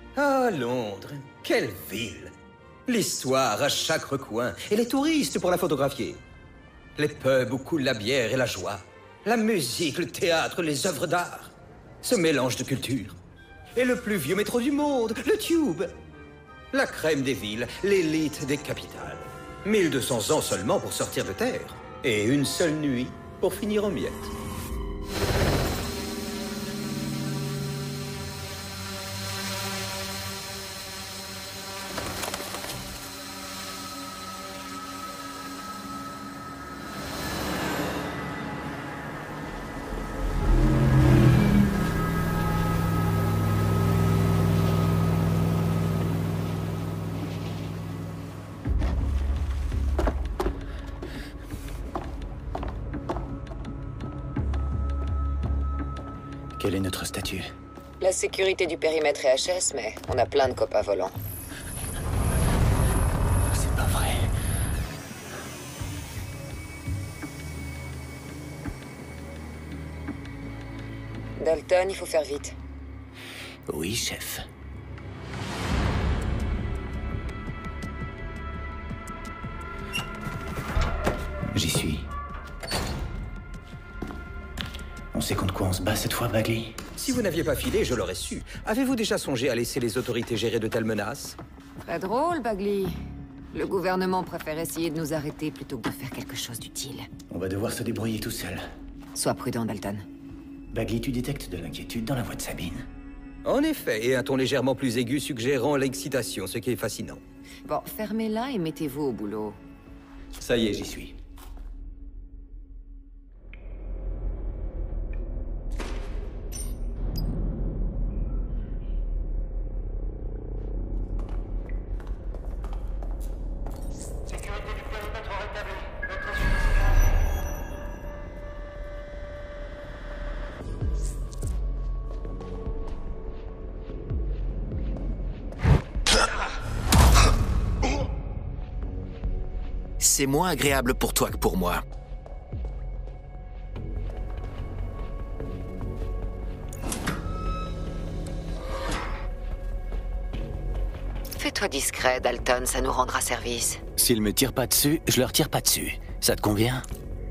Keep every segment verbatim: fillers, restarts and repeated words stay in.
Ah, Londres, quelle ville! L'histoire à chaque recoin, et les touristes pour la photographier. Les pubs où coule la bière et la joie. La musique, le théâtre, les œuvres d'art. Ce mélange de cultures. Et le plus vieux métro du monde, le Tube. La crème des villes, l'élite des capitales. mille deux cents ans seulement pour sortir de terre. Et une seule nuit pour finir en miettes. Quel est notre statut? La sécurité du périmètre est H S, mais on a plein de copains volants. C'est pas vrai. Dalton, il faut faire vite. Oui, chef. J'y suis. On sait contre quoi on se bat cette fois, Bagley? Si vous n'aviez pas filé, je l'aurais su. Avez-vous déjà songé à laisser les autorités gérer de telles menaces? Très drôle, Bagley. Le gouvernement préfère essayer de nous arrêter plutôt que de faire quelque chose d'utile. On va devoir se débrouiller tout seul. Sois prudent, Dalton. Bagley, tu détectes de l'inquiétude dans la voix de Sabine. En effet, et un ton légèrement plus aigu suggérant l'excitation, ce qui est fascinant. Bon, fermez-la et mettez-vous au boulot. Ça y est, j'y suis. C'est moins agréable pour toi que pour moi. Fais-toi discret, Dalton, ça nous rendra service. S'ils me tirent pas dessus, je leur tire pas dessus. Ça te convient?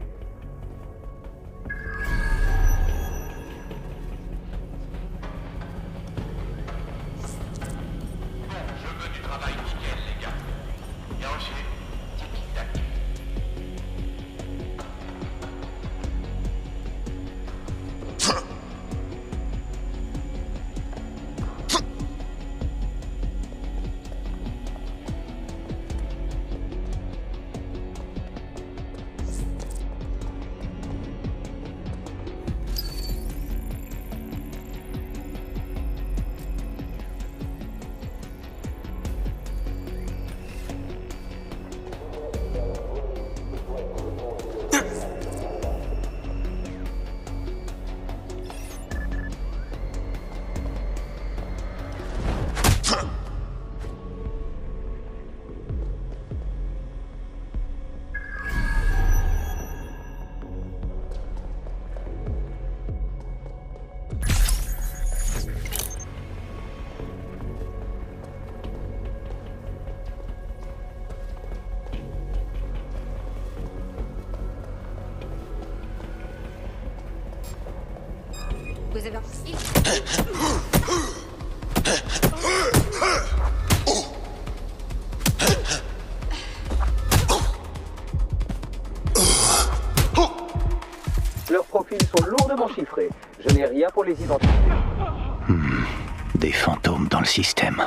Vous avez un... Leurs profils sont lourdement chiffrés. Je n'ai rien pour les identifier. Hmm, des fantômes dans le système.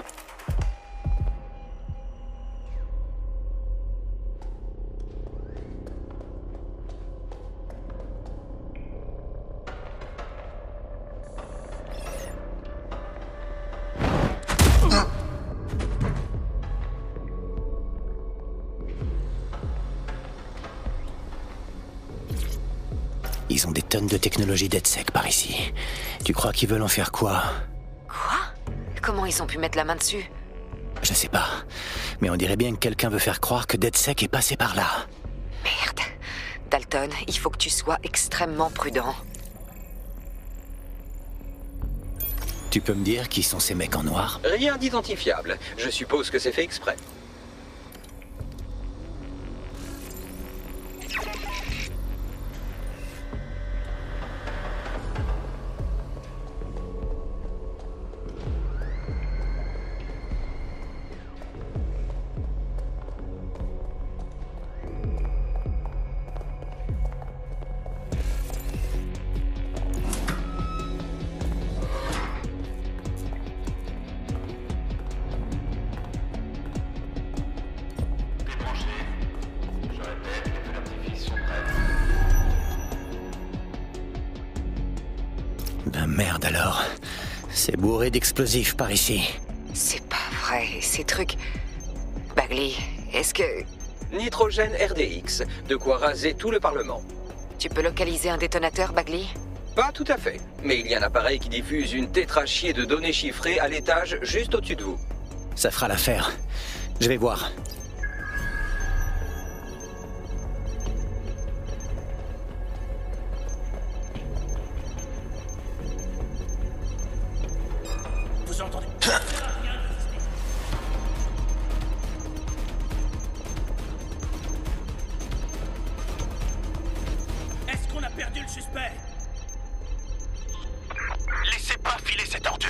Ils ont des tonnes de technologie DedSec par ici. Tu crois qu'ils veulent en faire quoi? Quoi? Comment ils ont pu mettre la main dessus? Je sais pas. Mais on dirait bien que quelqu'un veut faire croire que DedSec est passé par là. Merde. Dalton, il faut que tu sois extrêmement prudent. Tu peux me dire qui sont ces mecs en noir? Rien d'identifiable. Je suppose que c'est fait exprès. Ben merde alors. C'est bourré d'explosifs par ici. C'est pas vrai, ces trucs... Bagley, est-ce que... Nitrogène R D X, de quoi raser tout le Parlement. Tu peux localiser un détonateur, Bagley? Pas tout à fait, mais il y a un appareil qui diffuse une tétrachier de données chiffrées à l'étage juste au-dessus de vous. Ça fera l'affaire. Je vais voir. Vous entendez? Est-ce qu'on a perdu le suspect? Laissez pas filer cette ordure.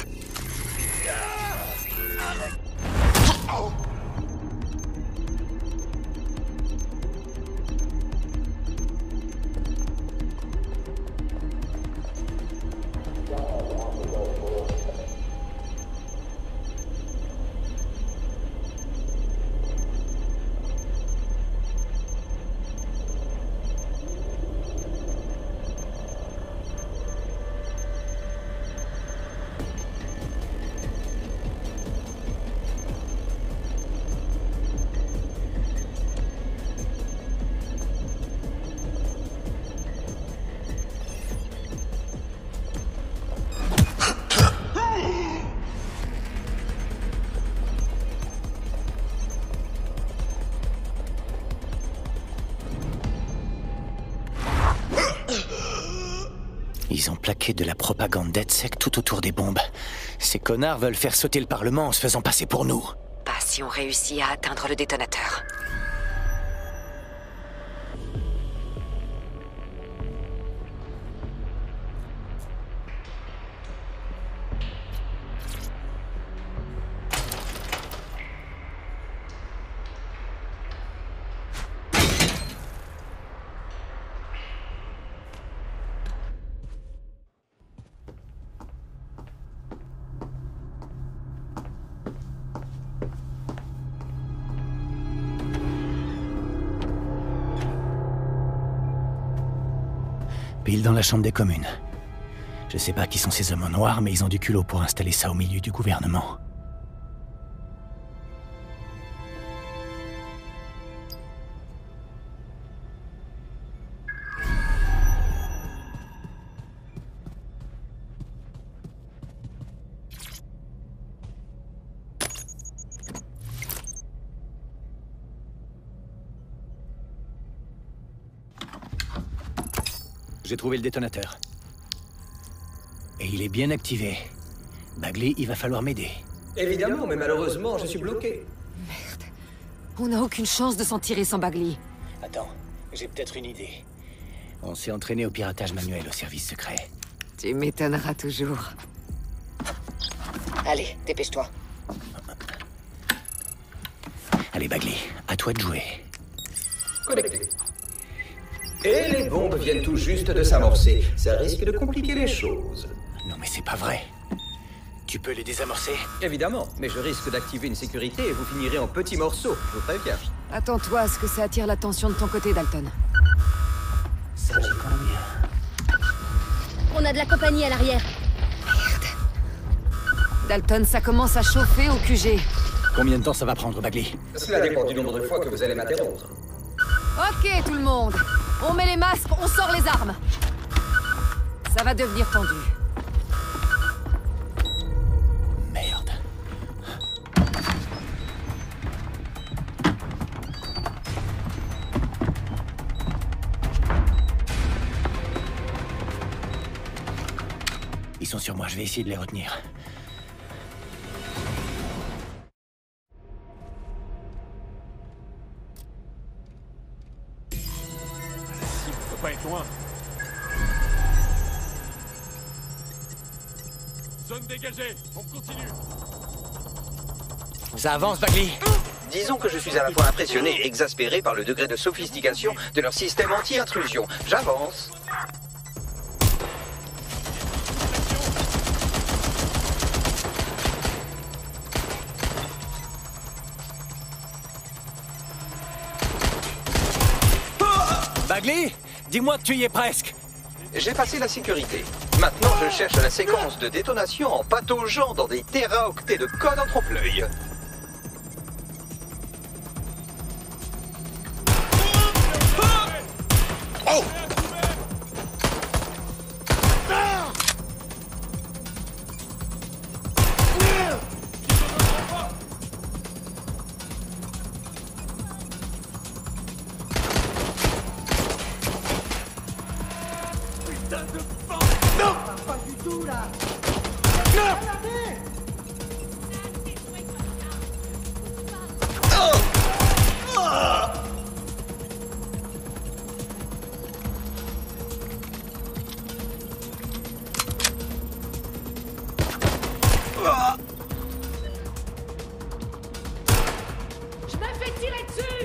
Ils ont plaqué de la propagande DedSec tout autour des bombes. Ces connards veulent faire sauter le Parlement en se faisant passer pour nous. Pas si on réussit à atteindre le détonateur. Pile dans la chambre des communes. Je sais pas qui sont ces hommes en noir, mais ils ont du culot pour installer ça au milieu du gouvernement. J'ai trouvé le détonateur. Et il est bien activé. Bagley, il va falloir m'aider. Évidemment, mais malheureusement, je suis bloqué. Merde. On n'a aucune chance de s'en tirer sans Bagley. Attends, j'ai peut-être une idée. On s'est entraîné au piratage manuel au service secret. Tu m'étonneras toujours. Allez, dépêche-toi. Allez, Bagley, à toi de jouer. Connecté. Et les bombes viennent tout juste de s'amorcer. Ça risque de compliquer les choses. Non mais c'est pas vrai. Tu peux les désamorcer? Évidemment, mais je risque d'activer une sécurité et vous finirez en petits morceaux, je vous préviens. Attends-toi à ce que ça attire l'attention de ton côté, Dalton. Ça, j'y crois bien. On a de la compagnie à l'arrière. Dalton, ça commence à chauffer au Q G. Combien de temps ça va prendre, Bagley? Cela dépend du nombre de fois que vous allez m'interrompre. Ok, tout le monde. On met les masques, on sort les armes. Ça va devenir tendu. Merde. Ils sont sur moi, je vais essayer de les retenir. Zone dégagée, on continue. Ça avance, Bagley. Disons que je suis à la fois impressionné et exaspéré par le degré de sophistication de leur système anti-intrusion. J'avance. Bagley, dis-moi que tu y es presque. J'ai passé la sécurité. Maintenant, je cherche la séquence de détonation en pataugeant dans des téraoctets de code en trompe-l'œil. Oh! Je me fais tirer dessus!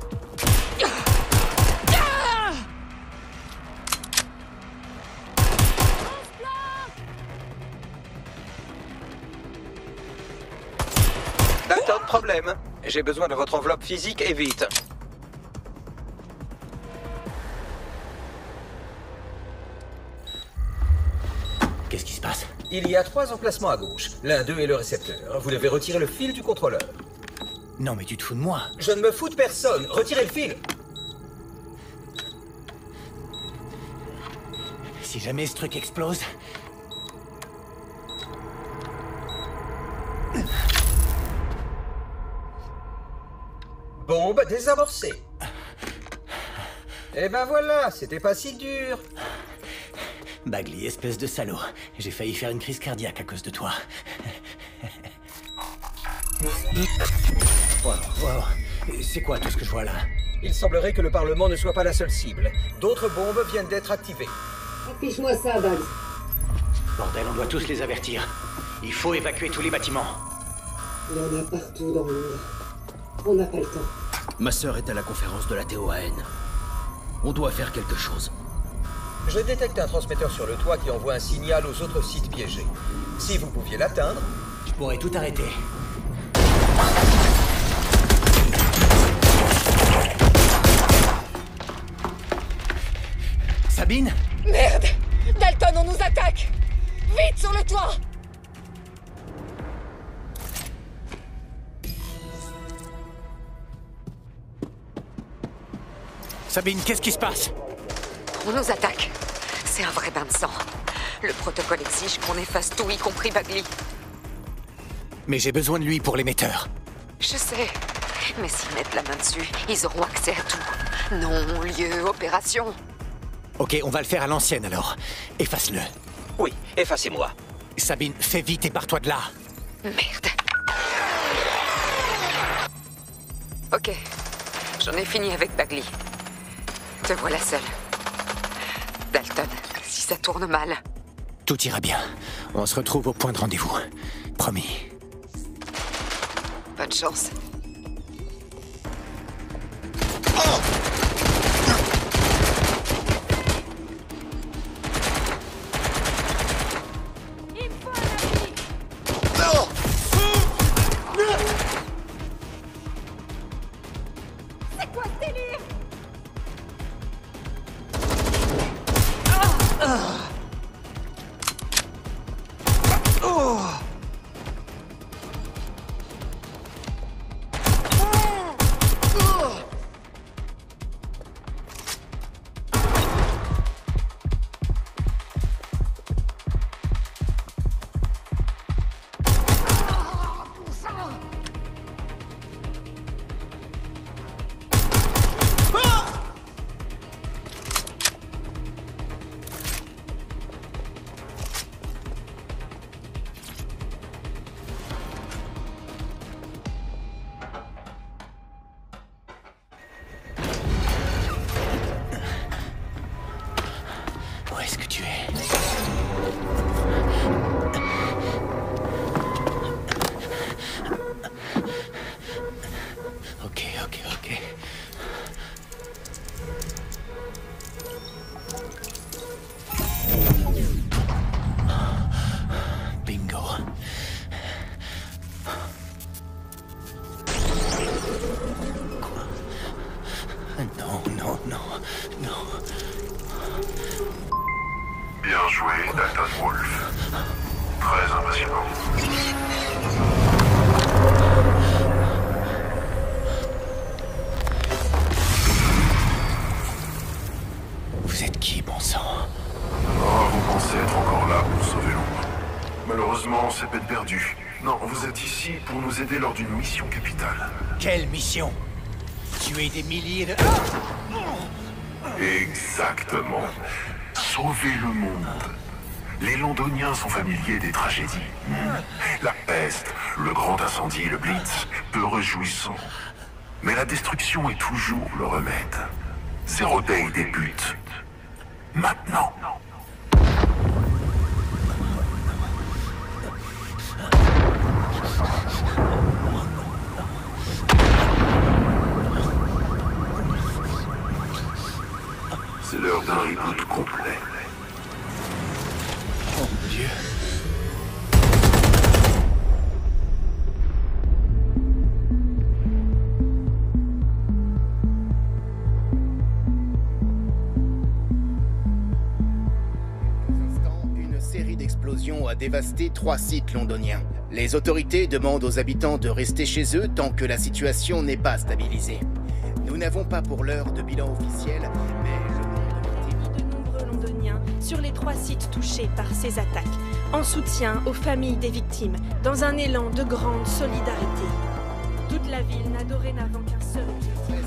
D'accord, problème. J'ai besoin de votre enveloppe physique et vite. Qu'est-ce qui se passe? Il y a trois emplacements à gauche. L'un d'eux est le récepteur. Vous devez retirer le fil du contrôleur. Non, mais tu te fous de moi. Je ne me fous de personne. Retirez le fil. Si jamais ce truc explose... Bombe désamorcée. Eh ben voilà, c'était pas si dur. Bagley, espèce de salaud. J'ai failli faire une crise cardiaque à cause de toi. Wow, wow. C'est quoi tout ce que je vois là? Il semblerait que le Parlement ne soit pas la seule cible. D'autres bombes viennent d'être activées. Affiche-moi ça, Bugs. Bordel, on doit tous les avertir. Il faut évacuer tous les bâtiments. Il y en a partout dans le monde. On n'a pas le temps. Ma sœur est à la conférence de la T O A N. On doit faire quelque chose. Je détecte un transmetteur sur le toit qui envoie un signal aux autres sites piégés. Si vous pouviez l'atteindre... Je pourrais tout arrêter. Sabine? Merde! Dalton, on nous attaque! Vite sur le toit! Sabine, qu'est-ce qui se passe? On nous attaque. C'est un vrai bain de sang. Le protocole exige qu'on efface tout, y compris Bagley. Mais j'ai besoin de lui pour l'émetteur. Je sais. Mais s'ils mettent la main dessus, ils auront accès à tout. Nom, lieu, opération. Ok, on va le faire à l'ancienne alors. Efface-le. Oui, effacez-moi. Sabine, fais vite et pars-toi de là. Merde. Ok. J'en ai fini avec Bagley. Te voilà seule. Dalton, si ça tourne mal... Tout ira bien. On se retrouve au point de rendez-vous. Promis. Bonne chance. C'est quoi ce délire? Où est-ce que tu es? joué, Dalton Wolf. Très impressionnant. Vous êtes qui, bon sang? Oh, vous pensez être encore là pour sauver l'ombre. Malheureusement, c'est peine perdue. Non, vous êtes ici pour nous aider lors d'une mission capitale. Quelle mission? Tuer des milliers de... Exactement. Sauver le monde. Les Londoniens sont familiers des tragédies. La peste, le grand incendie, le Blitz, peu réjouissant. Mais la destruction est toujours le remède. Zero Day débute. Maintenant. C'est l'heure d'un reboot complet. Oh mon Dieu. Une série d'explosions a dévasté trois sites londoniens. Les autorités demandent aux habitants de rester chez eux tant que la situation n'est pas stabilisée. Nous n'avons pas pour l'heure de bilan officiel, mais le nombre de de nombreux londoniens sur les trois sites touchés par ces attaques, en soutien aux familles des victimes, dans un élan de grande solidarité. Toute la ville n'a dorénavant qu'un seul objectif.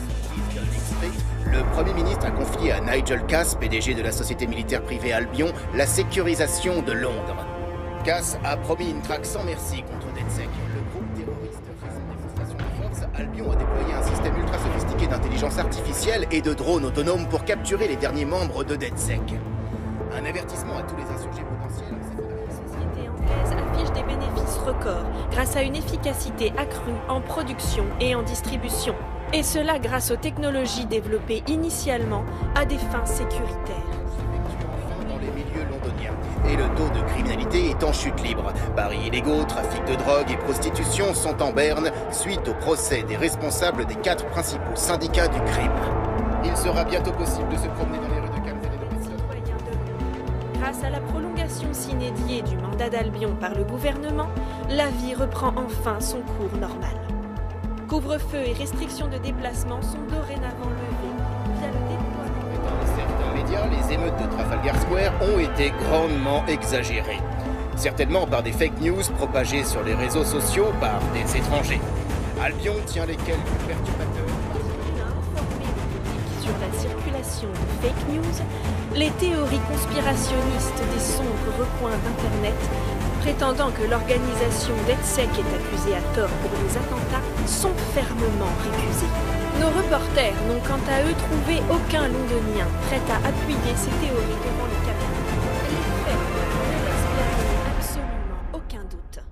Le Premier ministre a confié à Nigel Cass, P D G de la société militaire privée Albion, la sécurisation de Londres. Cass a promis une traque sans merci contre DedSec. Le groupe terroriste fait son démonstration de force. Albion a déployé un système ultra sophistiqué d'intelligence artificielle et de drones autonomes pour capturer les derniers membres de DedSec. Un avertissement à tous les insurgés potentiels. La société anglaise affiche des bénéfices records grâce à une efficacité accrue en production et en distribution. Et cela grâce aux technologies développées initialement à des fins sécuritaires. Dans les milieux londoniens. Et le taux de criminalité est en chute libre. Paris illégaux, trafic de drogue et prostitution sont en berne suite au procès des responsables des quatre principaux syndicats du crime. Il sera bientôt possible de se promener dans les rues de Camden et de Bristol. Grâce à la prolongation sine die du mandat d'Albion par le gouvernement, la vie reprend enfin son cours normal. Couvre-feu et restrictions de déplacement sont dorénavant levées via le déploiement. Dans certains médias, les émeutes de Trafalgar Square ont été grandement exagérées. Certainement par des fake news propagées sur les réseaux sociaux par des étrangers. Albion tient les quelques perturbateurs. Informer le public sur la circulation de fake news, les théories conspirationnistes des sombres recoins d'Internet, prétendant que l'organisation DedSec est accusée à tort pour les attentats, sont fermement récusés. Nos reporters n'ont quant à eux trouvé aucun londonien prêt à appuyer ces théories devant les caméras. Les faits ne laissent planer absolument aucun doute.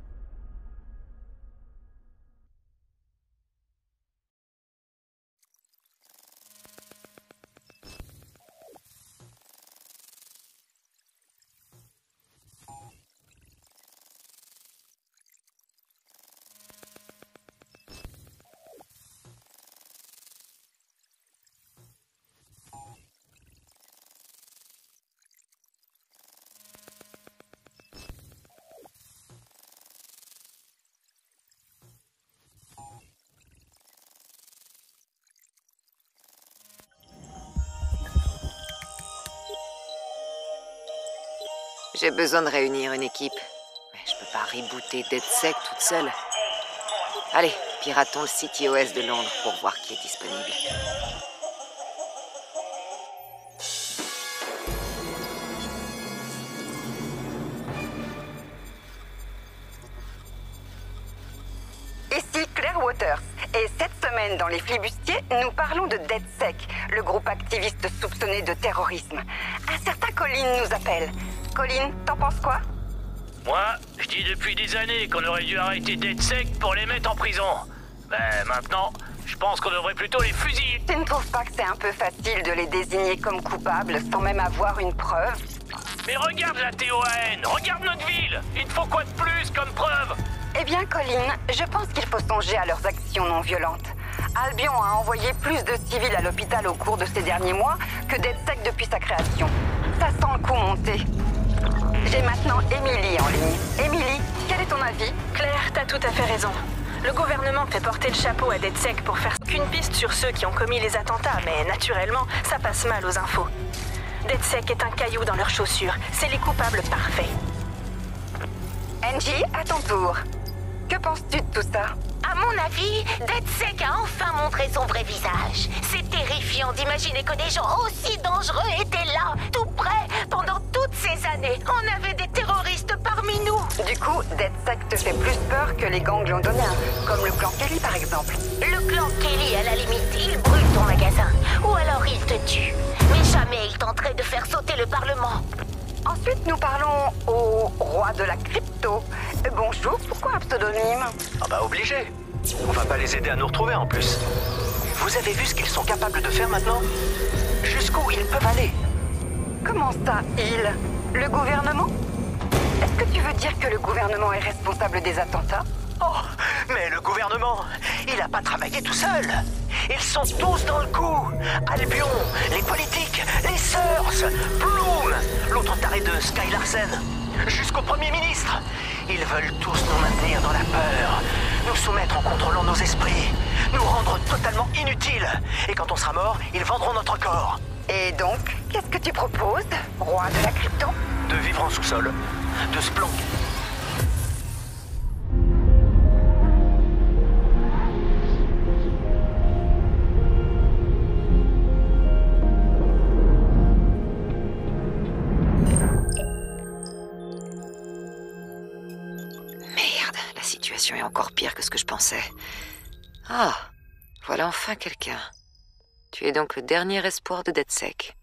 J'ai besoin de réunir une équipe. Mais je peux pas rebooter DedSec toute seule. Allez, piratons le site I O S de Londres pour voir qui est disponible. Ici Claire Waters, et cette semaine dans les flibustiers, nous parlons de DedSec, le groupe activiste soupçonné de terrorisme. Un certain Colin nous appelle. Colin, t'en penses quoi? Moi, je dis depuis des années qu'on aurait dû arrêter DedSec pour les mettre en prison. Ben maintenant, je pense qu'on devrait plutôt les fusiller. Tu ne trouves pas que c'est un peu facile de les désigner comme coupables sans même avoir une preuve? Mais regarde la T O A N, regarde notre ville. Il te faut quoi de plus comme preuve? Eh bien, Colin, je pense qu'il faut songer à leurs actions non violentes. Albion a envoyé plus de civils à l'hôpital au cours de ces derniers mois que DedSec depuis sa création. Ça sent le coup monter. J'ai maintenant Emily en ligne. Emily, quel est ton avis? Claire, t'as tout à fait raison. Le gouvernement fait porter le chapeau à DedSec pour faire qu'une piste sur ceux qui ont commis les attentats, mais naturellement, ça passe mal aux infos. DedSec est un caillou dans leurs chaussures. C'est les coupables parfaits. Angie, à ton tour. Que penses-tu de tout ça? À mon avis, DedSec a enfin montré son vrai visage. C'est terrifiant d'imaginer que des gens aussi dangereux étaient là, tout près, pendant toutes ces années. On avait des terroristes parmi nous. Du coup, DedSec te fait plus peur que les gangs londoniens, comme le clan Kelly par exemple. Le clan Kelly, à la limite, il brûle ton magasin. Ou alors il te tue. Mais jamais il tenterait de faire sauter le Parlement. Ensuite, nous parlons au roi de la crypto. Bonjour, pourquoi un pseudonyme? Ah bah obligé. On va pas les aider à nous retrouver en plus. Vous avez vu ce qu'ils sont capables de faire maintenant? Jusqu'où ils peuvent aller? Comment ça, ils? Le gouvernement? Est-ce que tu veux dire que le gouvernement est responsable des attentats? Oh, mais le gouvernement, il a pas travaillé tout seul. Ils sont tous dans le coup. Albion, les politiques, les Seurs, Bloom, l'autre taré de Sky Larsen, jusqu'au Premier ministre. Ils veulent tous nous maintenir dans la peur, nous soumettre en contrôlant nos esprits, nous rendre totalement inutiles. Et quand on sera mort, ils vendront notre corps. Et donc, qu'est-ce que tu proposes, roi de la crypto? De vivre en sous-sol, de se planquer. Est encore pire que ce que je pensais. Ah, voilà enfin quelqu'un. Tu es donc le dernier espoir de DedSec.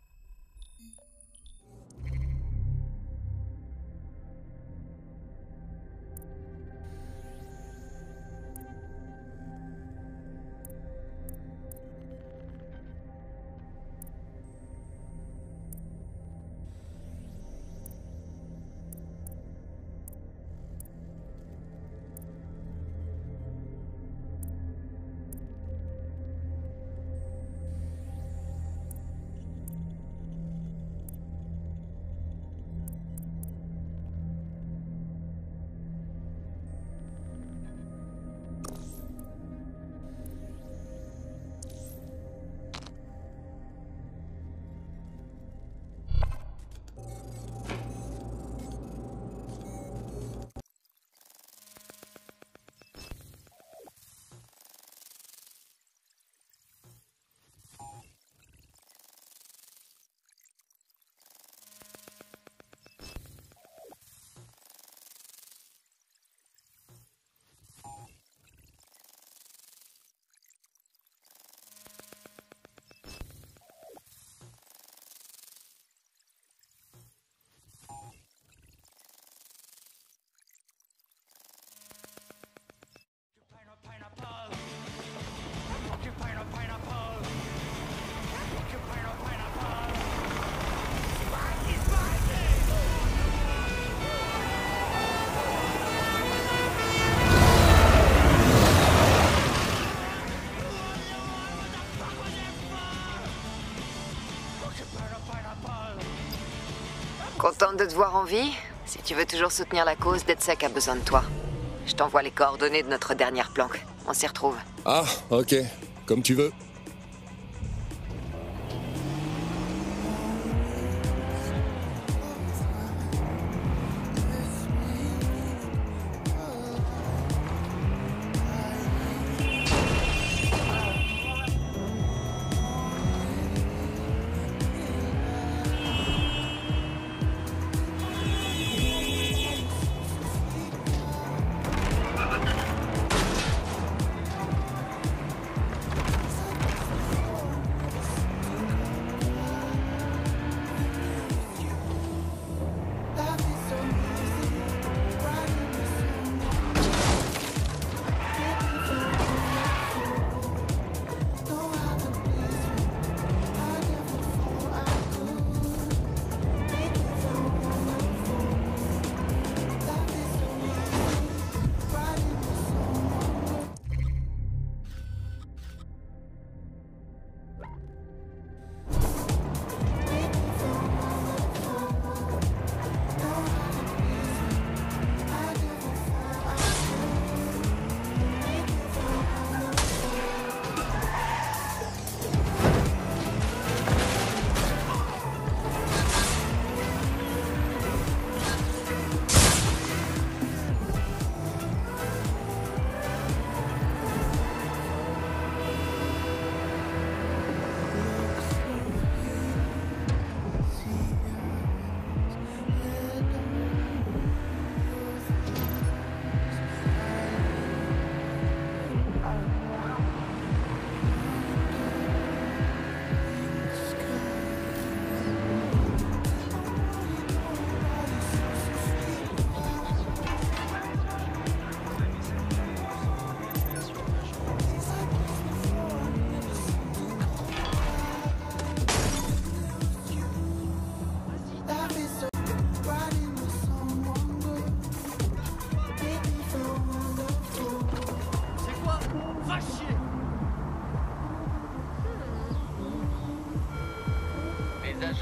Contente de te voir en vie? Si tu veux toujours soutenir la cause, DedSec a besoin de toi. Je t'envoie les coordonnées de notre dernière planque. On s'y retrouve. Ah, ok. Comme tu veux.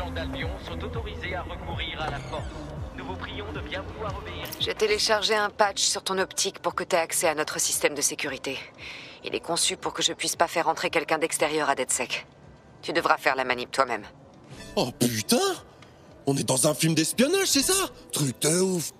habitants d'Albion sont autorisés à recourir à la force. Nous vous prions de bien vouloir obéir. J'ai téléchargé un patch sur ton optique pour que tu aies accès à notre système de sécurité. Il est conçu pour que je puisse pas faire entrer quelqu'un d'extérieur à DedSec. Tu devras faire la manip toi-même. Oh putain! On est dans un film d'espionnage, c'est ça? Truc de ouf!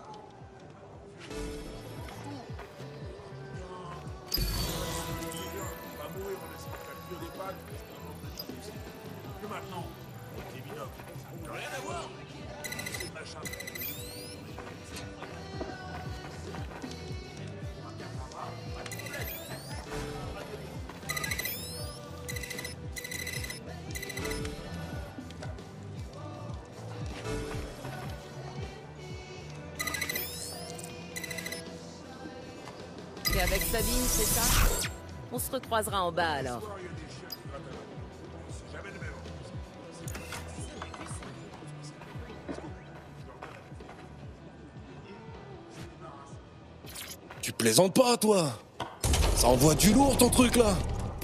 T'es avec Sabine, c'est ça? On se recroisera en bas alors. Tu plaisantes pas, toi? Ça envoie du lourd, ton truc, là!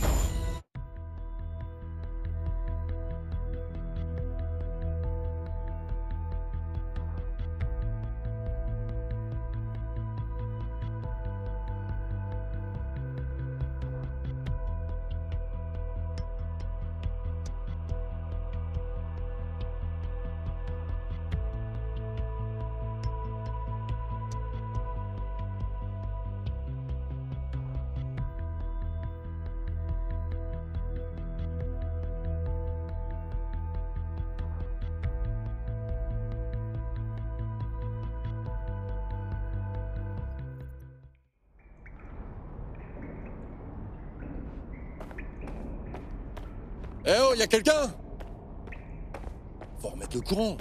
Eh oh, y'a quelqu'un? Faut remettre le courant.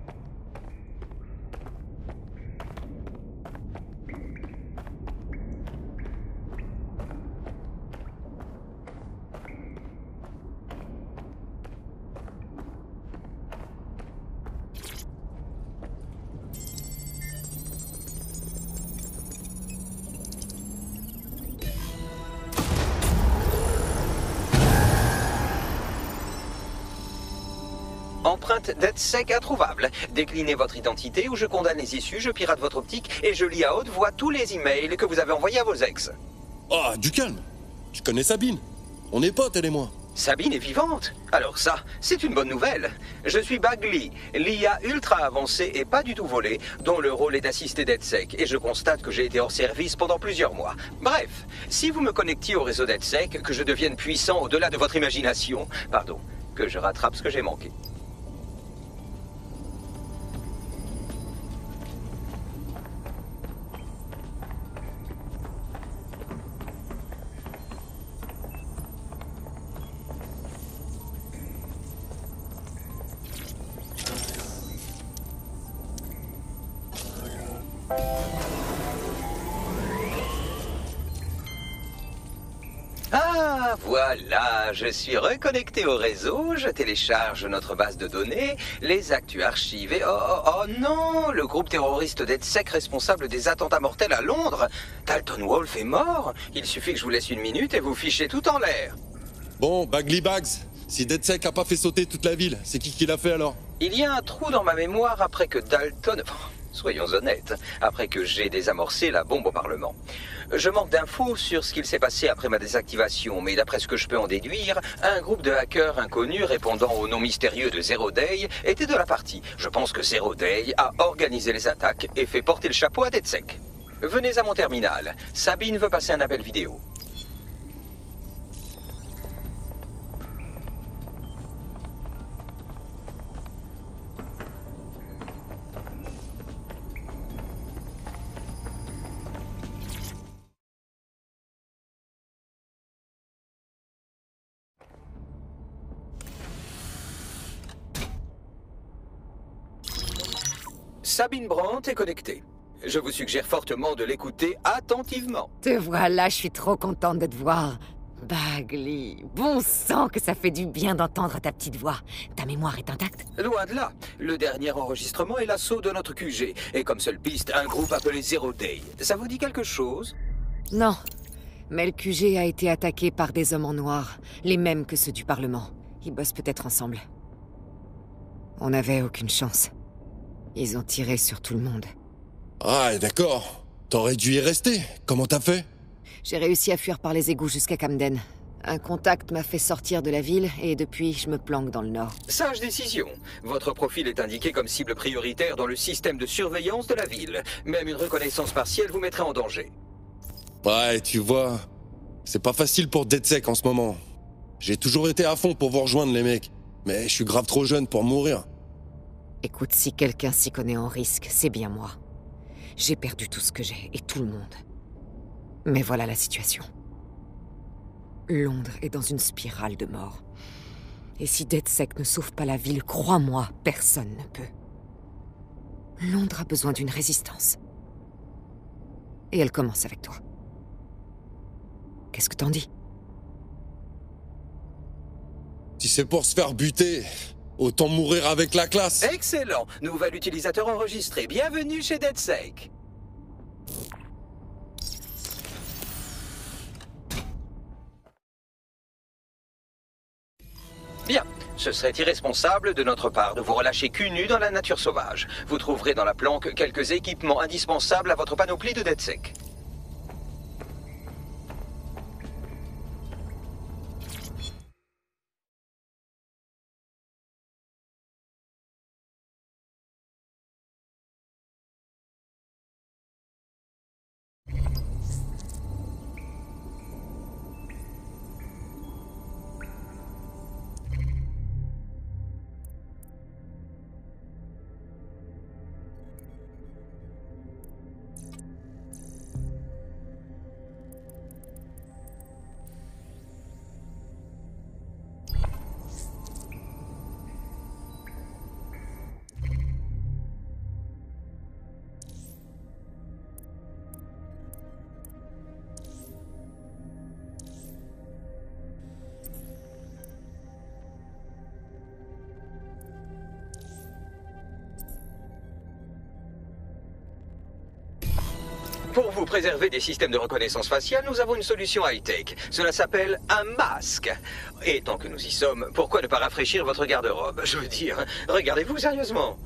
Empreinte DedSec introuvable. Déclinez votre identité ou je condamne les issues, je pirate votre optique et je lis à haute voix tous les emails que vous avez envoyés à vos ex. Oh, du calme. Tu connais Sabine? On est potes, elle et moi. Sabine est vivante. Alors ça, c'est une bonne nouvelle. Je suis Bagley, l'I A ultra avancée et pas du tout volée, dont le rôle est d'assister DedSec, et je constate que j'ai été hors service pendant plusieurs mois. Bref, si vous me connectiez au réseau DedSec, que je devienne puissant au-delà de votre imagination, pardon, que je rattrape ce que j'ai manqué. Ah, voilà, je suis reconnecté au réseau, je télécharge notre base de données, les actus archivés. Oh, oh, oh non, le groupe terroriste DedSec responsable des attentats mortels à Londres. Dalton Wolf est mort. Il suffit que je vous laisse une minute et vous fichez tout en l'air. Bon, Bagley Bags, si DedSec a pas fait sauter toute la ville, c'est qui qui l'a fait alors? Il y a un trou dans ma mémoire après que Dalton... Soyons honnêtes, après que j'ai désamorcé la bombe au Parlement. Je manque d'infos sur ce qu'il s'est passé après ma désactivation, mais d'après ce que je peux en déduire, un groupe de hackers inconnus répondant au nom mystérieux de Zero Day était de la partie. Je pense que Zero Day a organisé les attaques et fait porter le chapeau à DedSec. Venez à mon terminal. Sabine veut passer un appel vidéo. Sabine Brandt est connectée. Je vous suggère fortement de l'écouter attentivement. Te voilà, je suis trop contente de te voir. Bagley, bon sang que ça fait du bien d'entendre ta petite voix. Ta mémoire est intacte? Loin de là. Le dernier enregistrement est l'assaut de notre Q G. Et comme seule piste, un groupe appelé Zero Day. Ça vous dit quelque chose? Non. Mais le Q G a été attaqué par des hommes en noir. Les mêmes que ceux du Parlement. Ils bossent peut-être ensemble. On n'avait aucune chance. Ils ont tiré sur tout le monde. Ah, d'accord. T'aurais dû y rester. Comment t'as fait? J'ai réussi à fuir par les égouts jusqu'à Camden. Un contact m'a fait sortir de la ville et depuis, je me planque dans le nord. Sage décision. Votre profil est indiqué comme cible prioritaire dans le système de surveillance de la ville. Même une reconnaissance partielle vous mettrait en danger. Ouais, tu vois, c'est pas facile pour DedSec en ce moment. J'ai toujours été à fond pour vous rejoindre, les mecs. Mais je suis grave trop jeune pour mourir. Écoute, si quelqu'un s'y connaît en risque, c'est bien moi. J'ai perdu tout ce que j'ai, et tout le monde. Mais voilà la situation. Londres est dans une spirale de mort. Et si DedSec ne sauve pas la ville, crois-moi, personne ne peut. Londres a besoin d'une résistance. Et elle commence avec toi. Qu'est-ce que t'en dis? Si c'est pour se faire buter, autant mourir avec la classe. Excellent. Nouvel utilisateur enregistré. Bienvenue chez DedSec. Bien. Ce serait irresponsable de notre part de vous relâcher cul nu dans la nature sauvage. Vous trouverez dans la planque quelques équipements indispensables à votre panoplie de DedSec. Pour vous préserver des systèmes de reconnaissance faciale, nous avons une solution high-tech. Cela s'appelle un masque. Et tant que nous y sommes, pourquoi ne pas rafraîchir votre garde-robe? Je veux dire, regardez-vous sérieusement.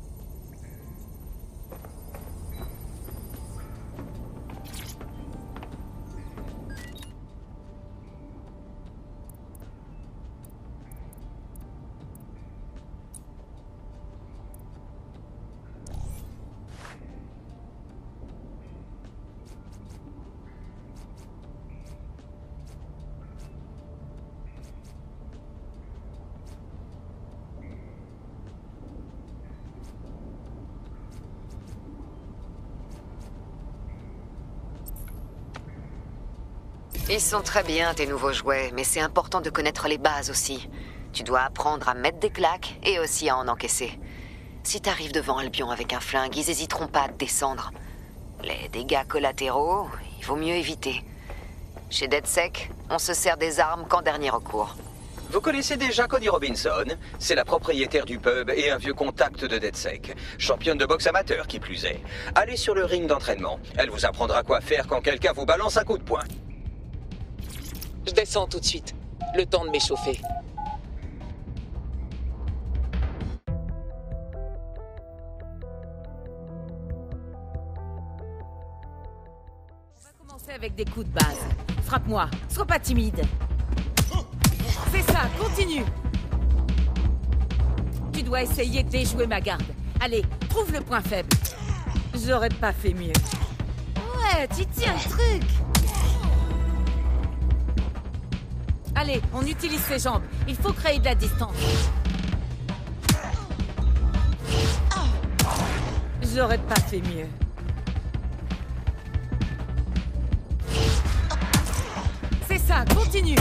Ils sont très bien, tes nouveaux jouets, mais c'est important de connaître les bases aussi. Tu dois apprendre à mettre des claques et aussi à en encaisser. Si t'arrives devant Albion avec un flingue, ils hésiteront pas à te descendre. Les dégâts collatéraux, il vaut mieux éviter. Chez DedSec, on se sert des armes qu'en dernier recours. Vous connaissez déjà Connie Robinson? C'est la propriétaire du pub et un vieux contact de DedSec. Championne de boxe amateur, qui plus est. Allez sur le ring d'entraînement. Elle vous apprendra quoi faire quand quelqu'un vous balance un coup de poing. Je descends tout de suite. Le temps de m'échauffer. On va commencer avec des coups de base. Frappe-moi, sois pas timide. C'est ça, continue. Tu dois essayer de déjouer ma garde. Allez, trouve le point faible. J'aurais pas fait mieux. Ouais, tu tiens le truc. Allez, on utilise ses jambes. Il faut créer de la distance. J'aurais pas fait mieux. C'est ça, continue.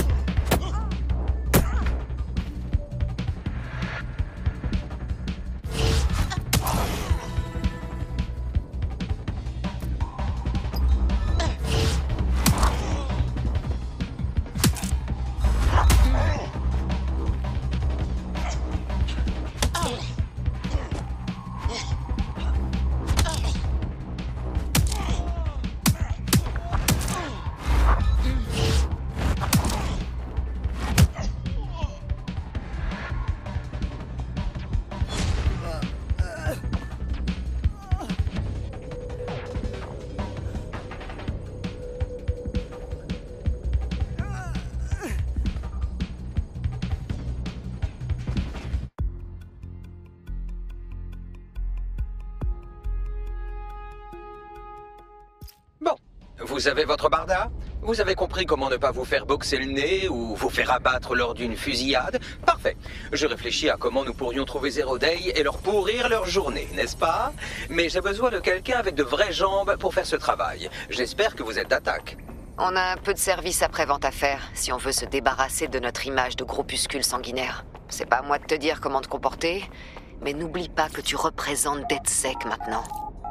Vous avez votre barda? Vous avez compris comment ne pas vous faire boxer le nez ou vous faire abattre lors d'une fusillade? Parfait. Je réfléchis à comment nous pourrions trouver Zero Day et leur pourrir leur journée, n'est-ce pas? Mais j'ai besoin de quelqu'un avec de vraies jambes pour faire ce travail. J'espère que vous êtes d'attaque. On a un peu de service après-vente à faire si on veut se débarrasser de notre image de groupuscule sanguinaire. C'est pas à moi de te dire comment te comporter, mais n'oublie pas que tu représentes DedSec maintenant.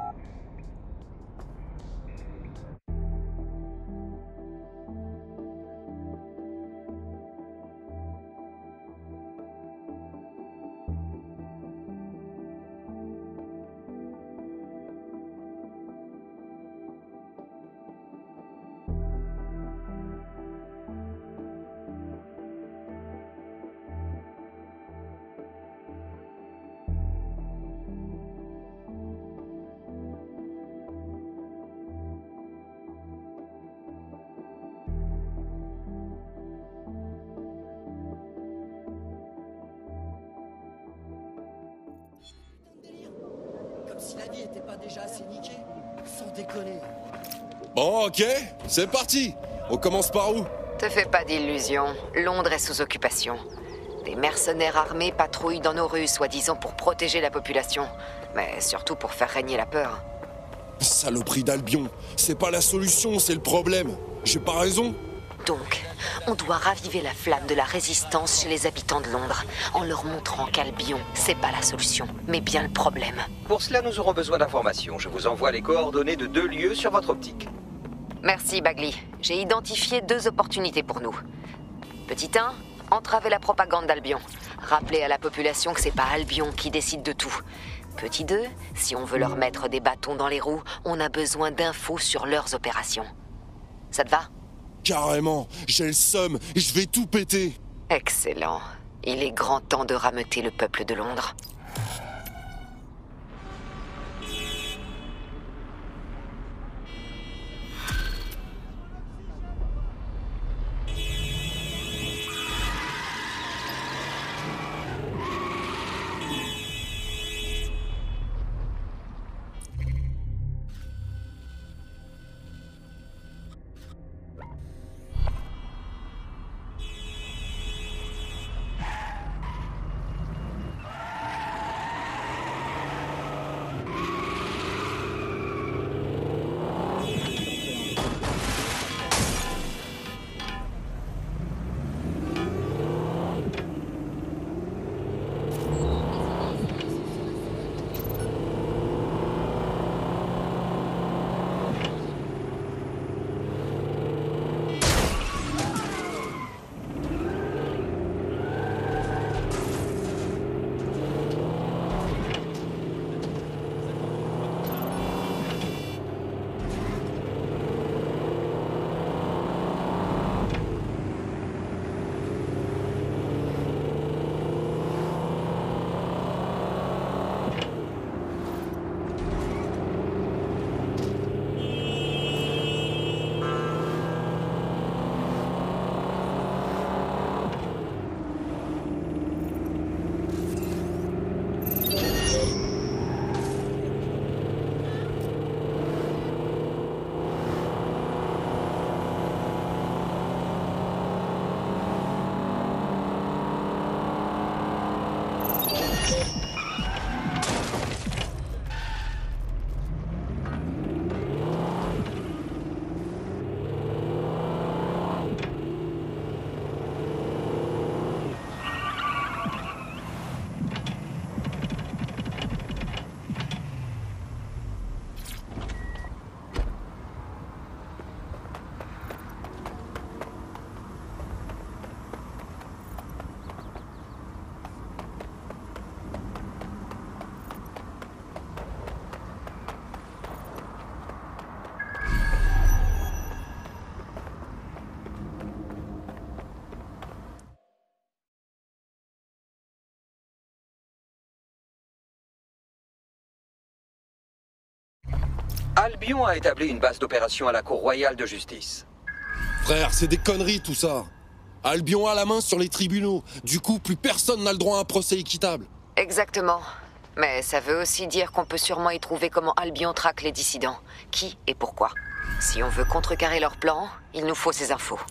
Si la vie était pas déjà assez niquée, sans déconner. Bon, ok, c'est parti. On commence par où? Te fais pas d'illusions, Londres est sous occupation. Des mercenaires armés patrouillent dans nos rues, soi-disant pour protéger la population, mais surtout pour faire régner la peur. Saloperie d'Albion, c'est pas la solution, c'est le problème. J'ai pas raison? Donc, on doit raviver la flamme de la résistance chez les habitants de Londres, en leur montrant qu'Albion, c'est pas la solution, mais bien le problème. Pour cela, nous aurons besoin d'informations. Je vous envoie les coordonnées de deux lieux sur votre optique. Merci, Bagley. J'ai identifié deux opportunités pour nous. Petit un, entraver la propagande d'Albion. Rappeler à la population que c'est pas Albion qui décide de tout. Petit deux, si on veut leur mettre des bâtons dans les roues, on a besoin d'infos sur leurs opérations. Ça te va ? Carrément, j'ai le seum et je vais tout péter. Excellent. Il est grand temps de rameuter le peuple de Londres. Albion a établi une base d'opération à la Cour royale de justice. Frère, c'est des conneries tout ça. Albion a la main sur les tribunaux. Du coup, plus personne n'a le droit à un procès équitable. Exactement. Mais ça veut aussi dire qu'on peut sûrement y trouver comment Albion traque les dissidents. Qui et pourquoi. Si on veut contrecarrer leur plan, il nous faut ces infos.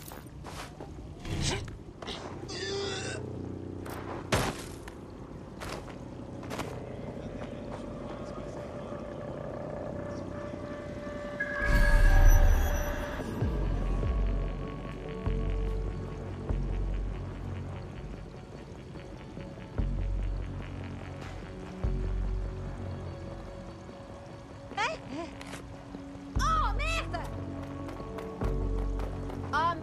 Oh merde! Um...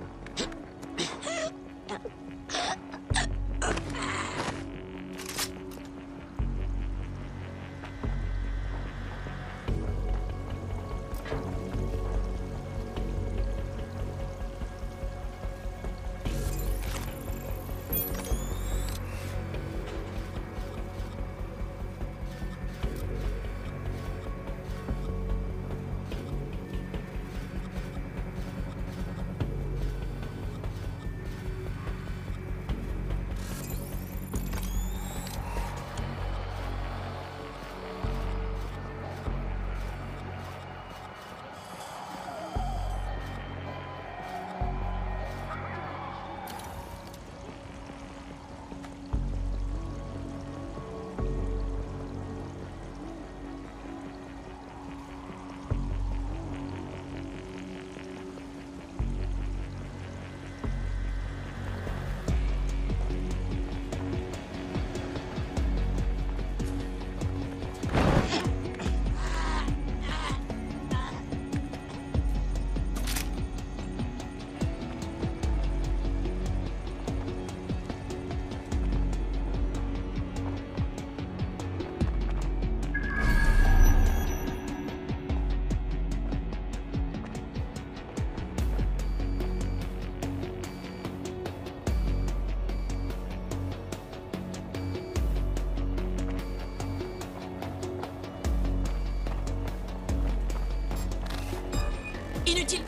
Inutile.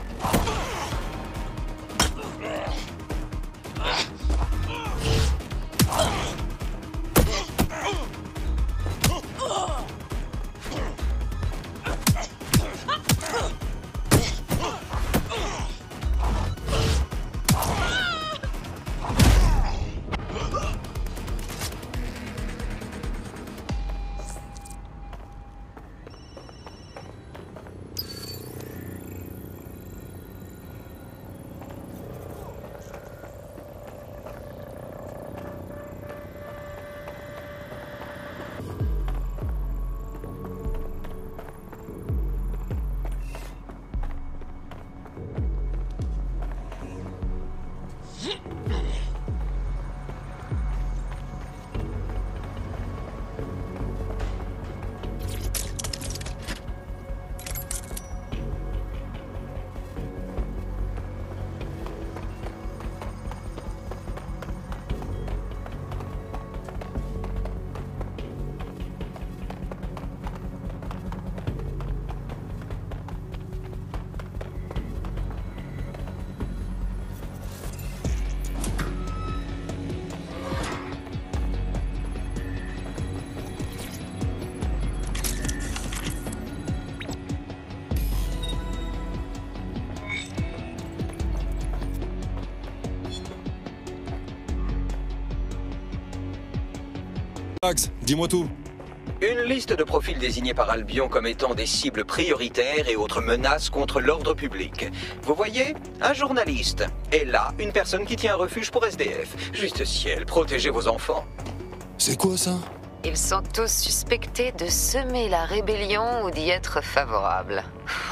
Max, dis-moi tout. Une liste de profils désignés par Albion comme étant des cibles prioritaires et autres menaces contre l'ordre public. Vous voyez, un journaliste. Et là, une personne qui tient un refuge pour S D F. Juste ciel, protégez vos enfants. C'est quoi ça? Ils sont tous suspectés de semer la rébellion ou d'y être favorables.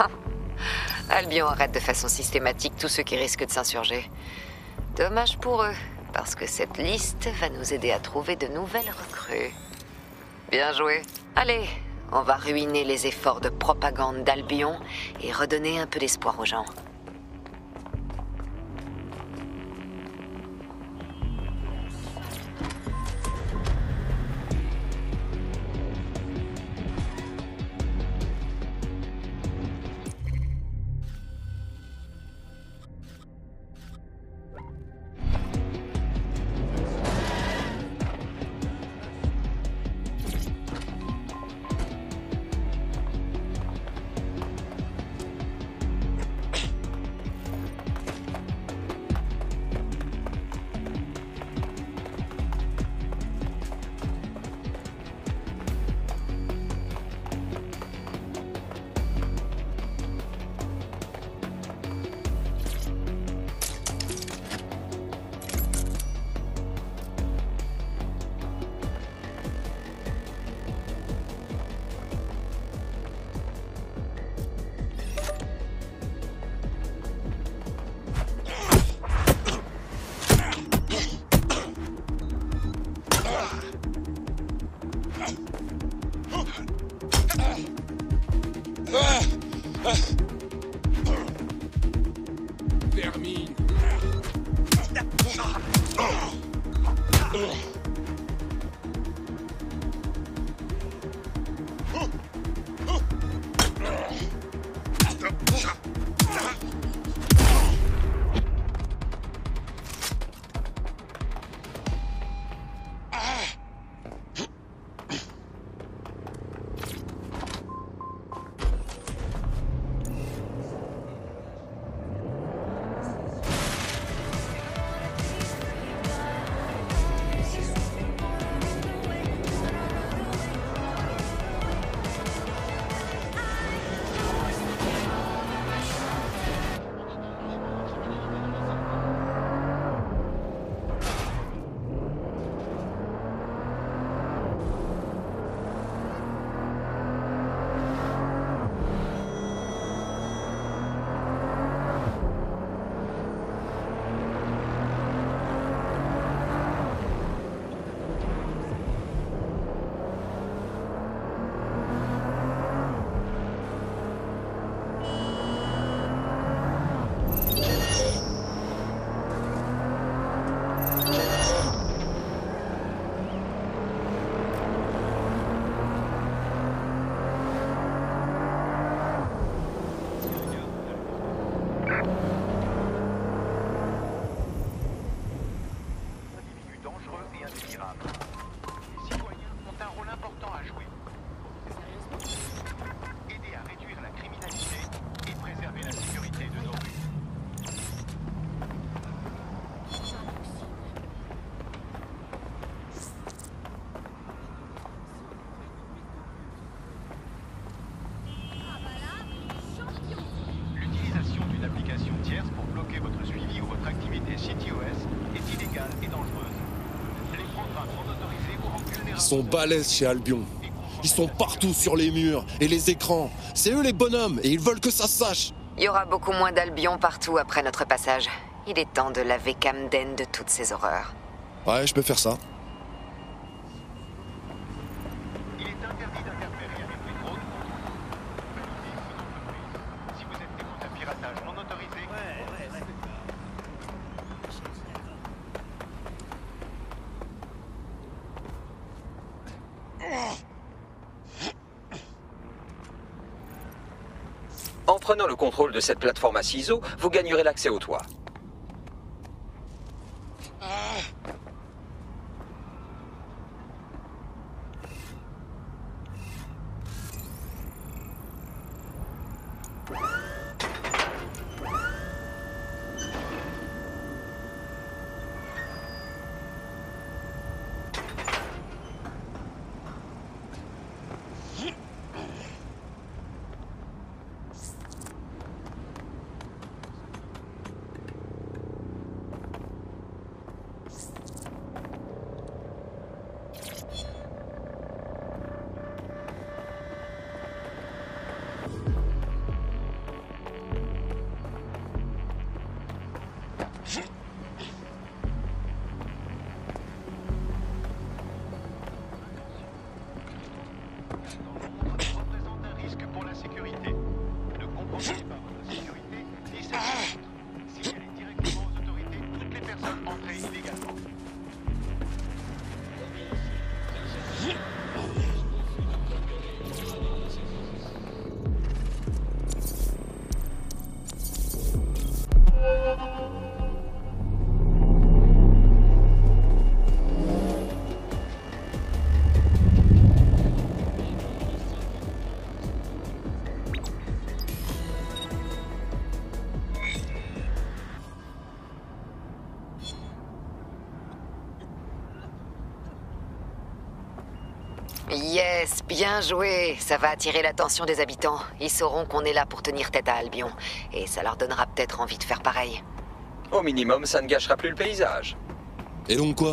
Albion arrête de façon systématique tous ceux qui risquent de s'insurger. Dommage pour eux, parce que cette liste va nous aider à trouver de nouvelles recrues. Bien joué. Allez, on va ruiner les efforts de propagande d'Albion et redonner un peu d'espoir aux gens. Vermine. Ils sont balèzes chez Albion. Ils sont partout sur les murs et les écrans. C'est eux les bonhommes et ils veulent que ça se sache. Il y aura beaucoup moins d'Albion partout après notre passage. Il est temps de laver Camden de toutes ces horreurs. Ouais, je peux faire ça. En prenant le contrôle de cette plateforme à ciseaux, vous gagnerez l'accès au toit. Yes, bien joué. Ça va attirer l'attention des habitants. Ils sauront qu'on est là pour tenir tête à Albion. Et ça leur donnera peut-être envie de faire pareil. Au minimum, ça ne gâchera plus le paysage. Et donc quoi?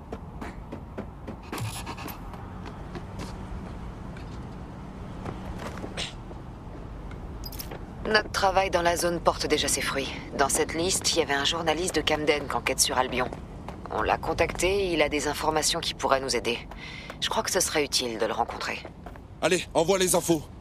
Notre travail dans la zone porte déjà ses fruits. Dans cette liste, il y avait un journaliste de Camden qui enquête sur Albion. On l'a contacté et il a des informations qui pourraient nous aider. Je crois que ce serait utile de le rencontrer. Allez, envoie les infos.